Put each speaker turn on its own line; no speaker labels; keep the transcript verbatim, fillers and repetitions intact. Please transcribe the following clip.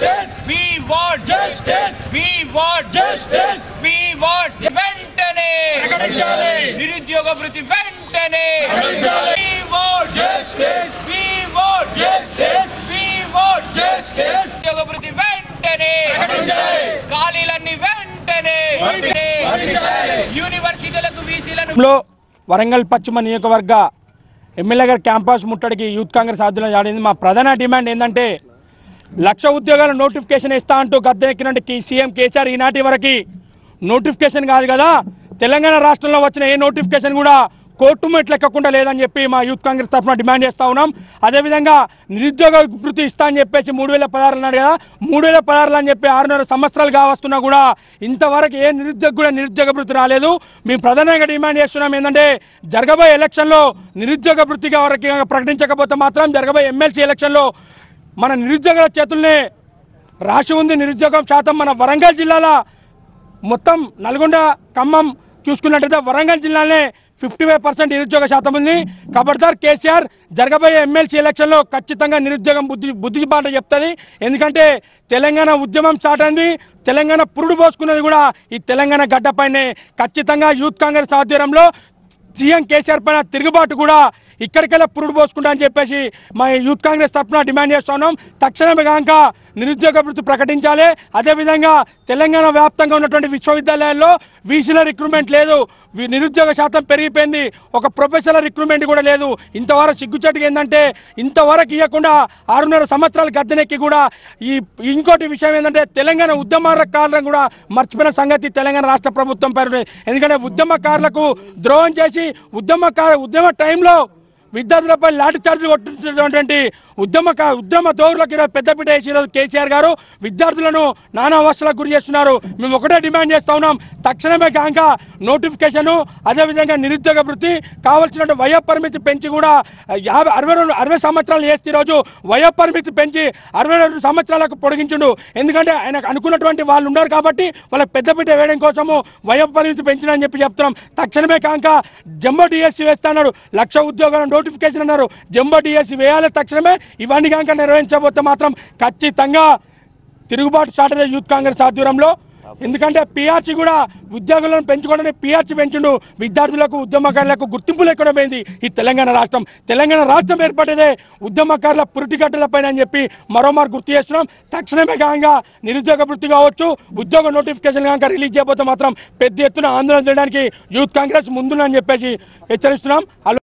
justice, we want justice, we want justice, we want వెంటనే ప్రకటించాలి నిరుద్యోగ భృతి వెంటనే ప్రకటించాలి we want justice, we want justice, we want justice నిరుద్యోగ భృతి వెంటనే ప్రకటించాలి ఖాళీలన్నీ వెంటనే ప్రకటించాలి యూనివర్సిటీలకు వీసీలను
వరంగల్ పశ్చిమ నియోజకవర్గ ఎమ్మెల్యే గారి క్యాంపస్ ముట్టడికి యూత్ కాంగ్రెస్ ఆధ్వర్యంలో జాడింది. మా ప్రధాన డిమాండ్ ఏంటంటే లక్ష ఉద్యోగాల నోటిఫికేషన్ ఇస్తా అంటూ గద్దెక్కినట్టు సీఎం కేసీఆర్ ఈనాటి వరకు నోటిఫికేషన్ కాదు కదా, తెలంగాణ రాష్ట్రంలో వచ్చిన ఏ నోటిఫికేషన్ కూడా కోర్టు మెట్లు ఎక్కకుండా లేదని చెప్పి మా యూత్ కాంగ్రెస్ తరఫున డిమాండ్ చేస్తూ ఉన్నాం. అదేవిధంగా నిరుద్యోగ భృతి ఇస్తా అని చెప్పేసి మూడు వేల పదహారులు అన్నాడు కదా, మూడు వేల పదహారులు అని చెప్పి ఆరున్నర సంవత్సరాలు కావస్తున్నా కూడా ఇంతవరకు ఏ నిరుద్యోగ కూడా నిరుద్యోగ భృతి రాలేదు. మేము ప్రధానంగా డిమాండ్ చేస్తున్నాం ఏంటంటే జరగబోయే ఎలక్షన్లో నిరుద్యోగ భృతిగా వరకు ప్రకటించకపోతే మాత్రం జరగబోయే ఎమ్మెల్సీ ఎలక్షన్లో మన నిరుద్యోగుల చేతుల్నే రాసి ఉంది. నిరుద్యోగం శాతం మన వరంగల్ జిల్లాలో మొత్తం నల్గొండ ఖమ్మం చూసుకున్నట్టయితే వరంగల్ జిల్లాలోనే ఫిఫ్టీ ఫైవ్ పర్సెంట్ నిరుద్యోగ శాతం ఉంది. ఖబర్దార్ కేసీఆర్ జరగబోయే ఎమ్మెల్సీ ఎలక్షన్లో ఖచ్చితంగా నిరుద్యోగం బుద్ధి బుద్ధి బాట చెప్తుంది. ఎందుకంటే తెలంగాణ ఉద్యమం స్టార్ట్ అయింది, తెలంగాణ పురుడు పోసుకున్నది కూడా ఈ తెలంగాణ గడ్డపైనే. ఖచ్చితంగా యూత్ కాంగ్రెస్ ఆధ్వర్యంలో సీఎం కేసీఆర్ పైన తిరుగుబాటు కూడా ఇక్కడికెళ్ళి పురుడు పోసుకుంటా అని చెప్పేసి మా యూత్ కాంగ్రెస్ తరఫున డిమాండ్ చేస్తున్నాం. తక్షణమే కాక నిరుద్యోగ భృతి ప్రకటించాలి. అదేవిధంగా తెలంగాణ వ్యాప్తంగా ఉన్నటువంటి విశ్వవిద్యాలయాల్లో వీసీల రిక్రూట్మెంట్ లేదు, నిరుద్యోగ శాతం పెరిగిపోయింది, ఒక ప్రొఫెషనల్ రిక్రూట్మెంట్ కూడా లేదు. ఇంతవరకు సిగ్గుచేటుగా ఏంటంటే ఇంతవరకు ఇవ్వకుండా ఆరున్నర సంవత్సరాల గద్దెనెక్కి కూడా ఈ ఇంకోటి విషయం ఏంటంటే తెలంగాణ ఉద్యమకారులను కూడా మర్చిపోయిన సంగతి తెలంగాణ రాష్ట్ర ప్రభుత్వం పేరు. ఎందుకంటే ఉద్యమకారులకు ద్రోహం చేసి ఉద్యమకార ఉద్యమ టైంలో విద్యార్థులపై లాఠీ చార్జీలు కొట్టినటువంటి ఉద్యమ ఉద్యమ దౌరులకు ఈరోజు పెద్దపీట వేసి ఈరోజు కేసీఆర్ గారు విద్యార్థులను నానా అవస్థలకు గురి చేస్తున్నారు. మేము ఒకటే డిమాండ్ చేస్తూ ఉన్నాం, తక్షణమే కాక నోటిఫికేషను అదేవిధంగా నిరుద్యోగ భృతి కావాల్సిన వయో పరిమితి పెంచి కూడా యాభై అరవై రెండు అరవై సంవత్సరాలు చేస్తే ఈరోజు వయో పరిమితి పెంచి అరవై రెండు సంవత్సరాలకు పొడిగించుండు. ఎందుకంటే ఆయనకు అనుకున్నటువంటి వాళ్ళు ఉన్నారు కాబట్టి వాళ్ళకి పెద్దపీట వేయడం కోసము వయో పరిమితి పెంచినని చెప్పి చెప్తున్నాం. తక్షణమే కాక జంబో డిఎస్సీ వేస్తున్నారు, లక్ష ఉద్యోగాల నోటిఫికేషన్ అన్నారు, జంబో డిఎస్సీ వేయాలి తక్షణమే. ఇవన్నీ కనుక నిర్వహించబోతే మాత్రం ఖచ్చితంగా తిరుగుబాటు స్టార్ట్ అయ్యే యూత్ కాంగ్రెస్ ఆధ్వర్యంలో. ఎందుకంటే పీఆర్సీ కూడా ఉద్యోగులను పెంచుకోవడానికి పీఆర్సీ పెంచుండు, విద్యార్థులకు ఉద్యమకారులకు గుర్తింపు లేకుండా పోయింది ఈ తెలంగాణ రాష్ట్రం. తెలంగాణ రాష్ట్రం ఏర్పడేదే ఉద్యమకారుల పురిటిగడ్డలపైన అని చెప్పి మరోమారు గుర్తు చేస్తున్నాం. తక్షణమే కాగా నిరుద్యోగ వృత్తి కావచ్చు, ఉద్యోగ నోటిఫికేషన్ కనుక రిలీజ్ చేయబోతే మాత్రం పెద్ద ఎత్తున ఆందోళన చేయడానికి యూత్ కాంగ్రెస్ ముందుందని చెప్పేసి హెచ్చరిస్తున్నాం.